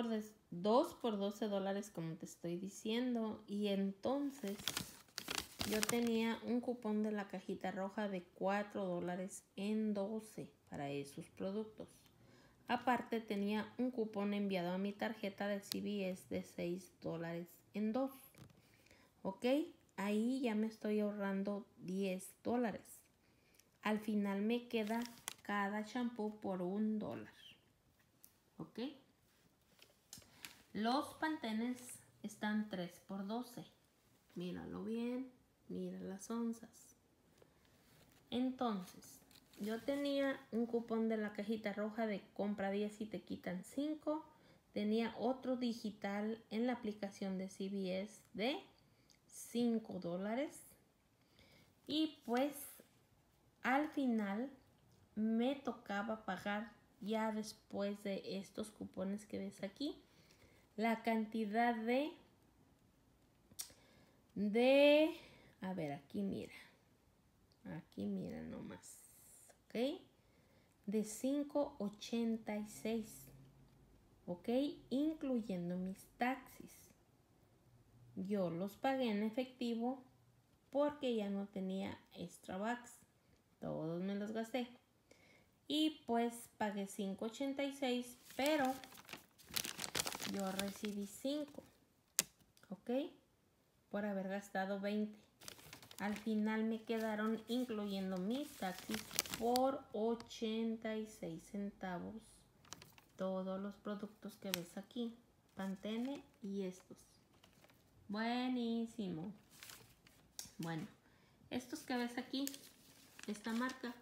2 por 12 dólares, como te estoy diciendo. Y entonces yo tenía un cupón de la cajita roja de 4 dólares en 12 para esos productos. Aparte tenía un cupón enviado a mi tarjeta de CVS de 6 dólares en 2. Ok, ahí ya me estoy ahorrando 10 dólares. Al final me queda cada champú por $1. Ok. Los Pantenes están 3 por 12. Míralo bien. Mira las onzas. Entonces, yo tenía un cupón de la cajita roja de compra 10 y te quitan 5. Tenía otro digital en la aplicación de CVS de 5 dólares. Y pues al final me tocaba pagar, ya después de estos cupones que ves aquí, la cantidad a ver, aquí mira nomás, ok, de $5.86, ok, incluyendo mis taxis. Yo los pagué en efectivo porque ya no tenía extra bucks, todos me los gasté. Y pues pagué $5.86, pero yo recibí 5, ok, por haber gastado 20. Al final me quedaron, incluyendo mis taxis, por 86 centavos todos los productos que ves aquí, Pantene y estos. Buenísimo. Bueno, estos que ves aquí, esta marca,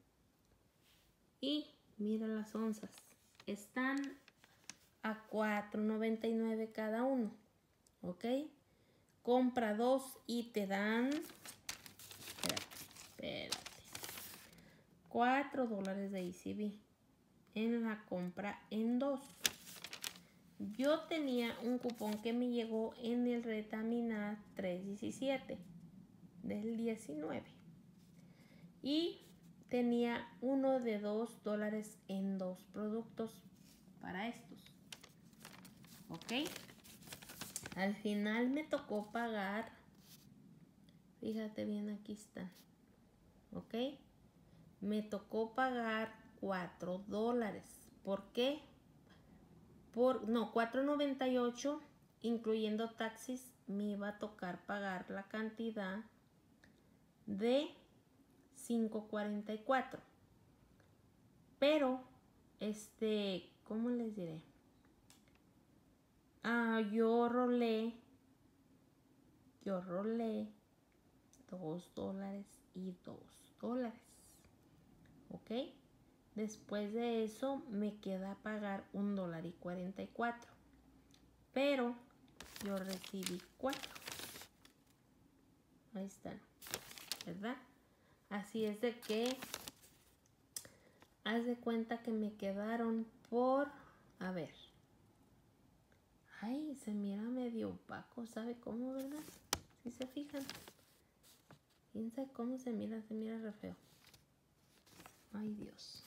y mira las onzas, están a $4.99 cada uno, ok. Compra 2 y te dan, espérate, 4 dólares de ECB en la compra en 2. Yo tenía un cupón que me llegó en el Retamina 317 del 19 y tenía uno de 2 dólares en 2 productos para estos, ok. Al final me tocó pagar, fíjate bien, aquí está, ok, me tocó pagar 4 dólares. ¿Por qué? No, $4.98, incluyendo taxis, me iba a tocar pagar la cantidad de $5.44. Pero, ¿cómo les diré? Yo rolé $2 y $2, ok. Después de eso me queda pagar $1.44, pero yo recibí 4. Ahí están, ¿verdad? Así es de que haz de cuenta que me quedaron por, a ver, ay, se mira medio opaco, ¿sabe cómo, verdad? Si se fijan, ¿quién sabe cómo se mira re feo? Ay, Dios.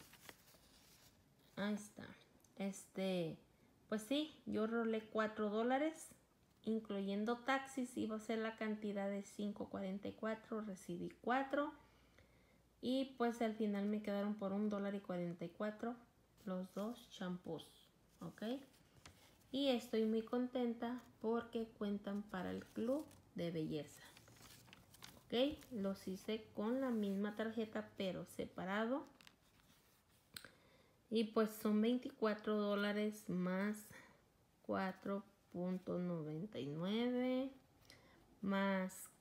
Ahí está. Pues sí, yo rolé 4 dólares, incluyendo taxis, iba a ser la cantidad de $5.44, recibí 4. Y pues al final me quedaron por $1.44 los 2 champús, ok. Y estoy muy contenta porque cuentan para el club de belleza, ok. Los hice con la misma tarjeta pero separado. Y pues son 24 dólares más 4.99 más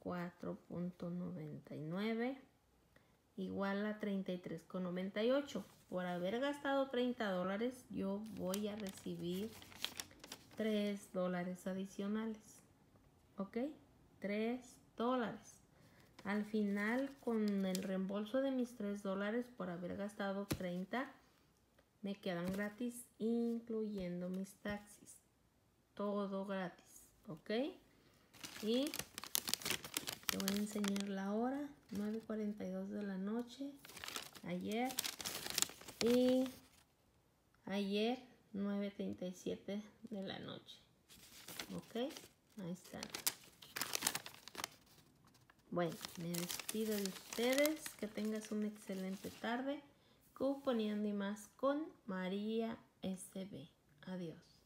4.99 igual a 33.98. Por haber gastado 30 dólares, yo voy a recibir 3 dólares adicionales, ok, 3 dólares. Al final, con el reembolso de mis 3 dólares por haber gastado 30, me quedan gratis, incluyendo mis taxis. Todo gratis, ok. Y te voy a enseñar la hora, 9:42 de la noche, ayer. Y ayer 9:37 de la noche. Ok, ahí están. Bueno, me despido de ustedes. Que tengas una excelente tarde. Cuponeando y más con María SB. Adiós.